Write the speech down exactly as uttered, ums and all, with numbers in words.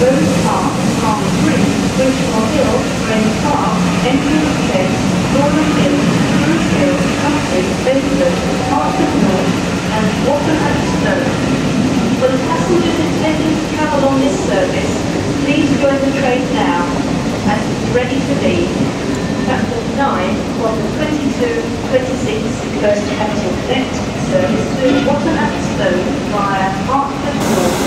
Rose Park, Palm Green, Bridgemore Hill, Grange Park, m two ts, Durham Hill, Bruce Hill, Country, Bedford, Hartford North, and Watton and Stoke. For the passengers intending to travel on this service, please join the train now and ready to leave. Platform nine on the twenty-two twenty-six First Capital Connect service to Watton and Stoke via Hartford North.